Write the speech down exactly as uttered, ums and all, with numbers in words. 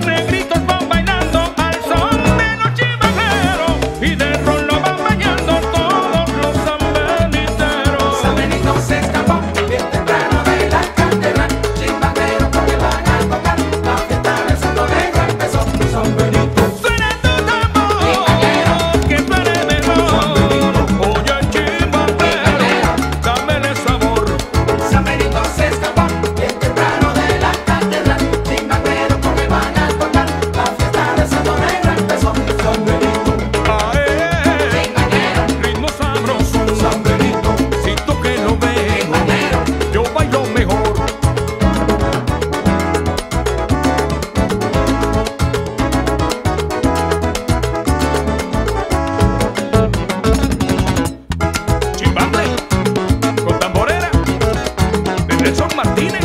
negritos van bailando al son de los chimbaneros y de ron lo van bañando todos los sanbeniteros. San Benito se escapó bien temprano de la catedral, chimbanero porque van a tocar, la fiesta del Santo Negro empezó. San Benito, Suena tu tambor, que suene mejor. Oye, chimbanero, dámele sabor. San Benito se escapó bien temprano de la catedral, chimbanero porque van a tocar, la fiesta del Santo Negro empezó. San Benito, Ae, ritmo sabroso. San Benito, Si tú que lo ves, yo bailo mejor. Chimbamble con tamborera de Nelson Martínez.